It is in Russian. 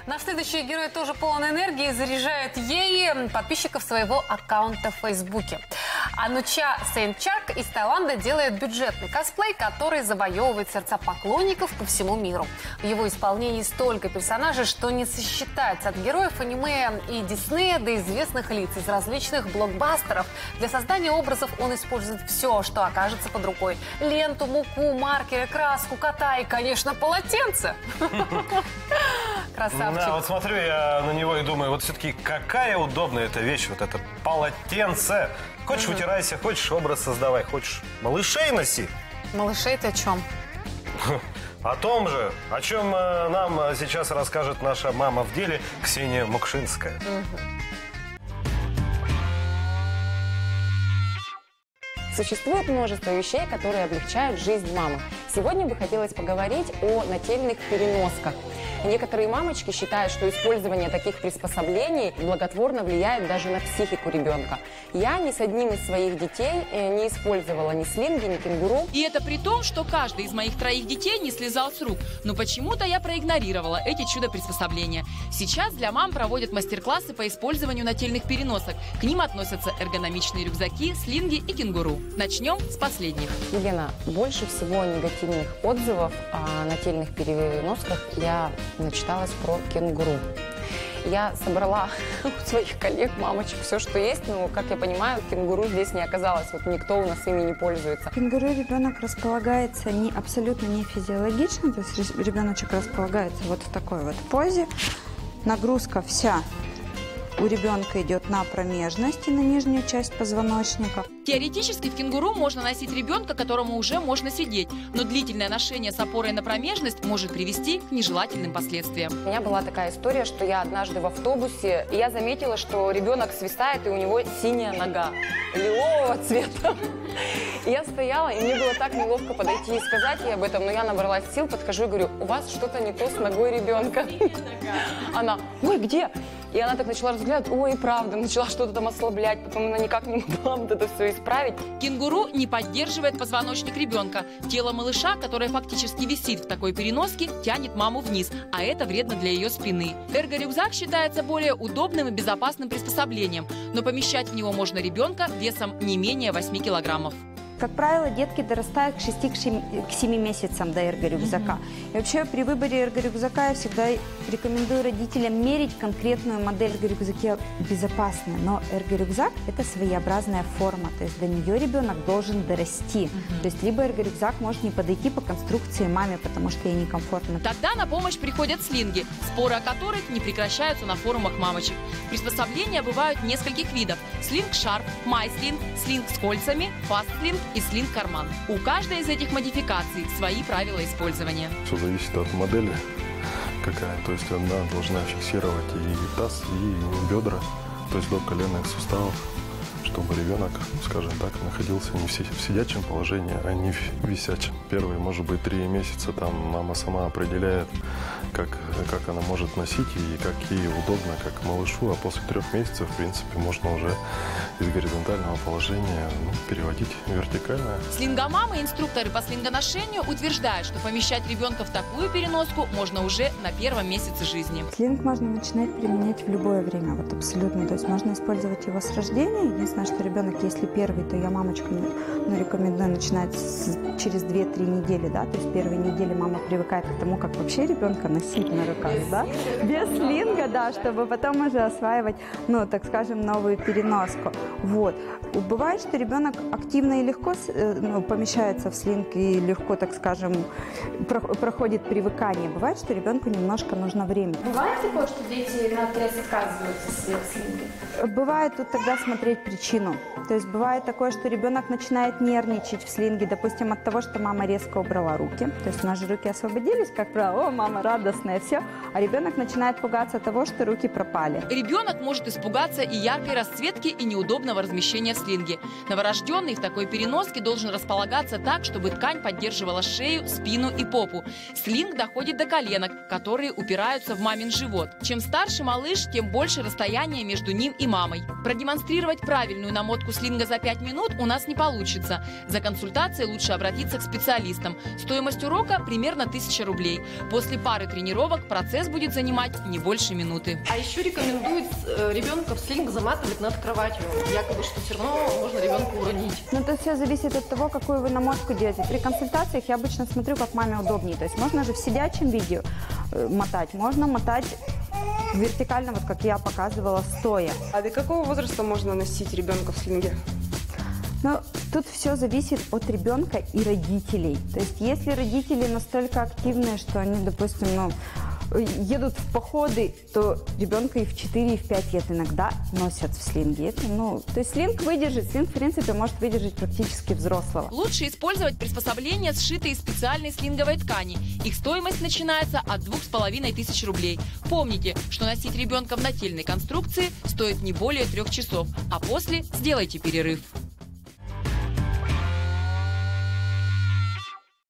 Наш следующий герой тоже полон энергии и заряжает ей подписчиков своего аккаунта в Фейсбуке. Ануча Сейнчарк из Таиланда делает бюджетный косплей, который завоевывает сердца поклонников по всему миру. В его исполнении столько персонажей, что не сосчитать, от героев аниме и Диснея до известных лиц из различных блокбастеров. Для создания образов он использует все, что окажется под рукой. Ленту, муку, маркеры, краску, кота и, конечно, полотенце. Красавчик. Да, вот смотрю я на него и думаю, вот все-таки какая удобная эта вещь, вот это полотенце. Хочешь, вытирайся, хочешь, образ создавай, хочешь, малышей носи. Малышей-то о чем? О том же, о чем нам сейчас расскажет наша мама в деле Ксения Мокшинская. Существует множество вещей, которые облегчают жизнь мамы. Сегодня бы хотелось поговорить о нательных переносках. Некоторые мамочки считают, что использование таких приспособлений благотворно влияет даже на психику ребенка. Я ни с одним из своих детей не использовала ни слинги, ни кенгуру. И это при том, что каждый из моих 3 детей не слезал с рук. Но почему-то я проигнорировала эти чудо-приспособления. Сейчас для мам проводят мастер-классы по использованию нательных переносок. К ним относятся эргономичные рюкзаки, слинги и кенгуру. Начнем с последних. Елена, больше всего негативных отзывов о нательных переносках я начиталась про кенгуру. Я собрала у своих коллег, мамочек, все, что есть, но, как я понимаю, кенгуру здесь не оказалось. Вот никто у нас ими не пользуется. Кенгуру ребенок располагается абсолютно не физиологично, то есть ребеночек располагается вот в такой вот позе. Нагрузка вся у ребенка идет на промежность и на нижнюю часть позвоночника. Теоретически в кенгуру можно носить ребенка, которому уже можно сидеть, но длительное ношение с опорой на промежность может привести к нежелательным последствиям. У меня была такая история, что я однажды в автобусе, и я заметила, что ребенок свисает, и у него синяя нога лилового цвета. И я стояла, и мне было так неловко подойти и сказать ей об этом, но я набралась сил, подхожу и говорю: у вас что-то не то с ногой ребенка. Она: ой, где? И она так начала разглядывать, ой, правда, начала что-то там ослаблять, потом она никак не могла вот это все исправить. Кенгуру не поддерживает позвоночник ребенка. Тело малыша, которое фактически висит в такой переноске, тянет маму вниз, а это вредно для ее спины. Эрго-рюкзак считается более удобным и безопасным приспособлением, но помещать в него можно ребенка весом не менее 8 килограммов. Как правило, детки дорастают к 6-7 месяцам до эрго-рюкзака. И вообще при выборе эрго-рюкзака я всегда рекомендую родителям мерить конкретную модель эрго-рюкзака безопасную. Но эрго-рюкзак – это своеобразная форма, то есть до нее ребенок должен дорасти. То есть либо эрго-рюкзак может не подойти по конструкции маме, потому что ей некомфортно. Тогда на помощь приходят слинги, споры о которых не прекращаются на форумах мамочек. Приспособления бывают нескольких видов: слинг-шарп, май-слинг, слинг с кольцами, фаст-слинг и слинг-карман. У каждой из этих модификаций свои правила использования. Все зависит от модели какая. То есть она должна фиксировать и таз, и бедра, то есть до коленных суставов, чтобы ребенок, скажем так, находился не в сидячем положении, а не в висячем. Первые, может быть, 3 месяца там мама сама определяет, как она может носить и как ей удобно, как малышу, а после 3 месяцев, в принципе, можно уже из горизонтального положения переводить в вертикальное. Слингомамы и инструкторы по слингоношению утверждают, что помещать ребенка в такую переноску можно уже на 1-м месяце жизни. Слинг можно начинать применять в любое время, вот абсолютно. То есть можно использовать его с рождения. Единственное, что ребенок, если первый, то я мамочкам рекомендую начинать через 2-3 недели, да, то есть первые недели мама привыкает к тому, как вообще ребенка носить на руках, да, без слинга, да, чтобы потом уже осваивать, так скажем, новую переноску. Вот. Бывает, что ребенок активно и легко помещается в слинг и легко, так скажем, проходит привыкание. Бывает, что ребенку немножко нужно время. Бывает такое, что дети наотрез отказываются с слинга? Бывает тут тогда смотреть причину. То есть бывает такое, что ребенок начинает нервничать в слинге, допустим, от того, что мама резко убрала руки. То есть у нас же руки освободились, как правило, о, мама радостная, все. А ребенок начинает пугаться того, что руки пропали. Ребенок может испугаться и яркой расцветки, и неудобного размещения в слинге. Новорожденный в такой переноске должен располагаться так, чтобы ткань поддерживала шею, спину и попу. Слинг доходит до коленок, которые упираются в мамин живот. Чем старше малыш, тем больше расстояние между ним и мамой. Продемонстрировать правильную намотку слинга за 5 минут у нас не получится. За консультацией лучше обратиться к специалистам. Стоимость урока примерно 1000 рублей. После пары тренировок тренировок процесс будет занимать не больше минуты. А еще рекомендуют ребенка в слинг заматывать над кроватью. Якобы, что все равно можно ребенка уронить. Ну, это все зависит от того, какую вы намотку делаете. При консультациях я обычно смотрю, как маме удобнее. То есть можно же в сидячем виде мотать, можно мотать вертикально, вот как я показывала, стоя. А до какого возраста можно носить ребенка в слинге? Но тут все зависит от ребенка и родителей. То есть если родители настолько активные, что они, допустим, едут в походы, то ребенка и в 4, и в 5 лет иногда носят в слинге. Это, то есть слинг выдержит, слинг, в принципе, может выдержать практически взрослого. Лучше использовать приспособления, сшитые из специальной слинговой ткани. Их стоимость начинается от 2500 рублей. Помните, что носить ребенка в нательной конструкции стоит не более 3 часов, а после сделайте перерыв.